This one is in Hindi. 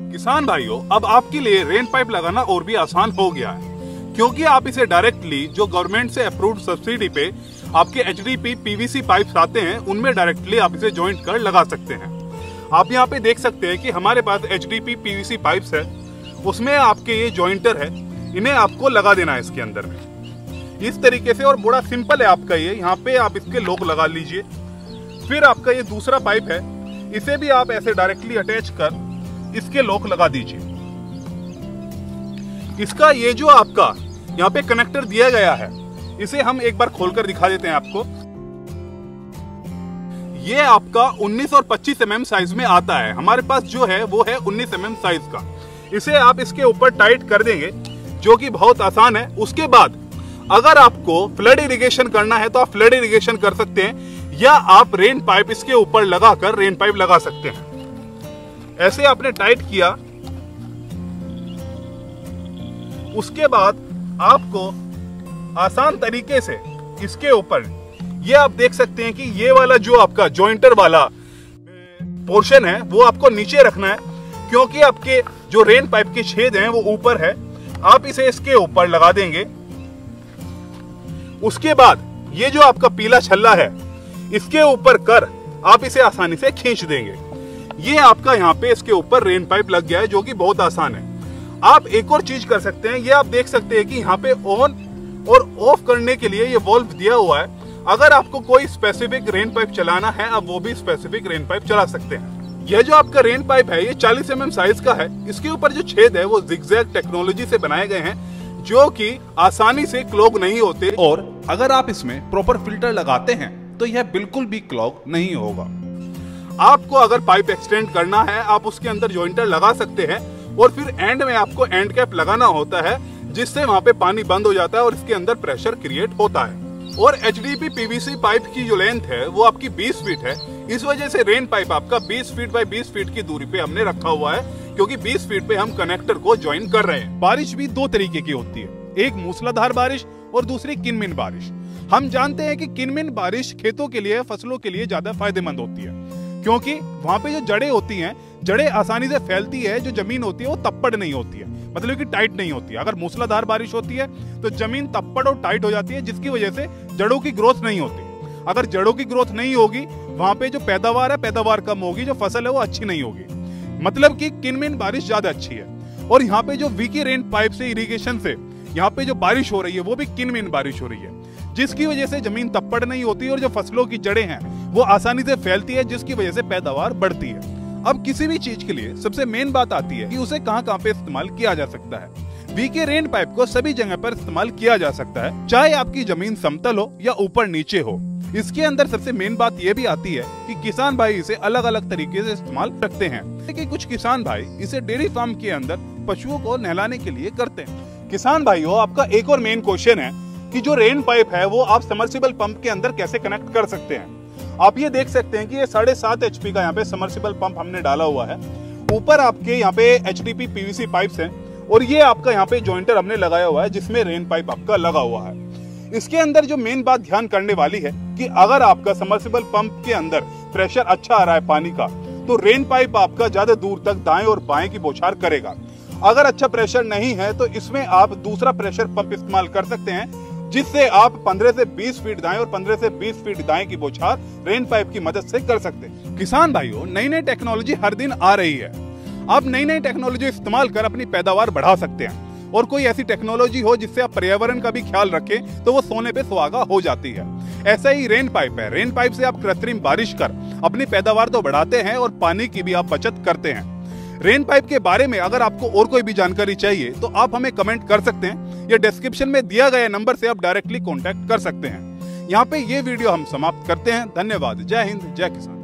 किसान भाइयों, अब आपके लिए रेन पाइप लगाना और भी आसान हो गया है, क्योंकि आप इसे डायरेक्टली जो गवर्नमेंट से अप्रूव्ड सब्सिडी पे आपके एचडीपी पीवीसी पाइप्स आते हैं उनमें डायरेक्टली आप इसे जॉइंट कर लगा सकते हैं। आप यहाँ पे देख सकते हैं कि हमारे पास एचडीपी पीवीसी पाइप्स है, उसमें आपके ये जॉइंटर है, इन्हें आपको लगा देना है इसके अंदर में इस तरीके से। और बड़ा सिंपल है आपका ये, यहाँ पे आप इसके लॉक लगा लीजिए। फिर आपका ये दूसरा पाइप है, इसे भी आप ऐसे डायरेक्टली अटैच कर इसके लॉक लगा दीजिए। इसका ये जो आपका यहाँ पे कनेक्टर दिया गया है, इसे हम एक बार खोलकर दिखा देते हैं आपको। ये आपका 19 और 25 mm साइज में आता है। हमारे पास जो है वो है 19 mm साइज का। इसे आप इसके ऊपर टाइट कर देंगे, जो कि बहुत आसान है। उसके बाद अगर आपको फ्लड इरिगेशन करना है तो आप फ्लड इरिगेशन कर सकते हैं, या आप रेन पाइप इसके ऊपर लगाकर रेन पाइप लगा सकते हैं। ऐसे आपने टाइट किया, उसके बाद आपको आसान तरीके से इसके ऊपर ये आप देख सकते हैं कि ये वाला जो आपका जॉइंटर वाला पोर्शन है वो आपको नीचे रखना है, क्योंकि आपके जो रेन पाइप के छेद हैं वो ऊपर है। आप इसे इसके ऊपर लगा देंगे। उसके बाद ये जो आपका पीला छल्ला है इसके ऊपर कर आप इसे आसानी से खींच देंगे। ये आपका यहाँ पे इसके ऊपर रेन पाइप लग गया है, जो कि बहुत आसान है। आप एक और चीज कर सकते हैं, ये आप देख सकते हैं कि यहाँ पे ऑन और ऑफ करने के लिए ये वॉल्व दिया हुआ है। अगर आपको कोई स्पेसिफिक रेन पाइप चलाना है, आप वो भी स्पेसिफिक रेन पाइप चला सकते हैं। यह जो आपका रेन पाइप है ये 40 mm साइज का है। इसके ऊपर जो छेद है वो जिगजैग टेक्नोलॉजी से बनाए गए हैं, जो कि आसानी से क्लॉग नहीं होते। और अगर आप इसमें प्रॉपर फिल्टर लगाते हैं तो यह बिल्कुल भी क्लॉग नहीं होगा। आपको अगर पाइप एक्सटेंड करना है, आप उसके अंदर जॉइंटर लगा सकते हैं, और फिर एंड में आपको एंड कैप लगाना होता है, जिससे वहां पे पानी बंद हो जाता है और इसके अंदर प्रेशर क्रिएट होता है। और एचडीपी पीवीसी पाइप की जो लेंथ है वो आपकी 20 फीट है। इस वजह से रेन पाइप आपका 20 फीट बाय 20 फीट की दूरी पे हमने रखा हुआ है, क्योंकि 20 फीट पे हम कनेक्टर को ज्वाइन कर रहे हैं। बारिश भी दो तरीके की होती है, एक मूसलाधार बारिश और दूसरी किनमिन बारिश। हम जानते हैं कि किनमिन बारिश खेतों के लिए, फसलों के लिए ज्यादा फायदेमंद होती है, क्योंकि वहां पे जो जड़ें होती हैं, जड़ें आसानी से फैलती है। जो जमीन होती है वो तप्पड़ नहीं होती है, मतलब कि टाइट नहीं होती है। अगर मूसलाधार बारिश होती है तो जमीन तप्पड़ और टाइट हो जाती है, जिसकी वजह से जड़ों की ग्रोथ नहीं होती। अगर जड़ों की ग्रोथ नहीं होगी, वहां पे जो पैदावार है, पैदावार कम होगी, जो फसल है वो अच्छी नहीं होगी। मतलब कि किनमिन बारिश ज्यादा अच्छी है। और यहाँ पे जो वीकी रेन पाइप से इरिगेशन से यहाँ पे जो बारिश हो रही है वो भी किनमिन बारिश हो रही है, जिसकी वजह से जमीन तप्पड़ नहीं होती और जो फसलों की जड़ें हैं वो आसानी से फैलती है, जिसकी वजह से पैदावार बढ़ती है। अब किसी भी चीज के लिए सबसे मेन बात आती है कि उसे कहाँ पे इस्तेमाल किया जा सकता है। वीके रेन पाइप को सभी जगह पर इस्तेमाल किया जा सकता है, चाहे आपकी जमीन समतल हो या ऊपर नीचे हो। इसके अंदर सबसे मेन बात यह भी आती है कि किसान भाई इसे अलग अलग तरीके से इस्तेमाल करते हैं। लेकिन कुछ किसान भाई इसे डेयरी फार्म के अंदर पशुओं को नहलाने के लिए करते हैं। किसान भाइयों, आपका एक और मेन क्वेश्चन है कि जो रेन पाइप है वो आप सबमर्सिबल पंप के अंदर कैसे कनेक्ट कर सकते हैं। आप ये देख सकते हैं कि ये 7.5 HP का यहाँ पे सबमर्सिबल पंप हमने डाला हुआ है। ऊपर आपके यहाँ पे एचडीपी पीवीसी पाइप्स हैं, और ये आपका यहाँ पे जॉइंटर हमने लगाया हुआ है, जिसमें रेन पाइप आपका लगा हुआ है। इसके अंदर जो मेन बात ध्यान करने वाली है कि अगर आपका सबमर्सिबल पंप के अंदर प्रेशर अच्छा आ रहा है पानी का, तो रेन पाइप आपका ज्यादा दूर तक दाएं और बाएं की बौछार करेगा। अगर अच्छा प्रेशर नहीं है तो इसमें आप दूसरा प्रेशर पंप इस्तेमाल कर सकते हैं, जिससे आप 15 से 20 फीट दाएं और 15 से 20 फीट दाएं की बौछार रेन पाइप की मदद से कर सकते हैं। किसान भाइयों, नई नई टेक्नोलॉजी हर दिन आ रही है। आप नई नई टेक्नोलॉजी इस्तेमाल कर अपनी पैदावार बढ़ा सकते हैं। और कोई ऐसी टेक्नोलॉजी हो जिससे आप पर्यावरण का भी ख्याल रखें, तो वो सोने पे सुहागा हो जाती है। ऐसा ही रेन पाइप है। रेन पाइप से आप कृत्रिम बारिश कर अपनी पैदावार तो बढ़ाते हैं और पानी की भी आप बचत करते हैं। रेन पाइप के बारे में अगर आपको और कोई भी जानकारी चाहिए तो आप हमें कमेंट कर सकते हैं, या डिस्क्रिप्शन में दिया गया नंबर से आप डायरेक्टली कांटेक्ट कर सकते हैं। यहाँ पे ये वीडियो हम समाप्त करते हैं। धन्यवाद। जय हिंद, जय किसान।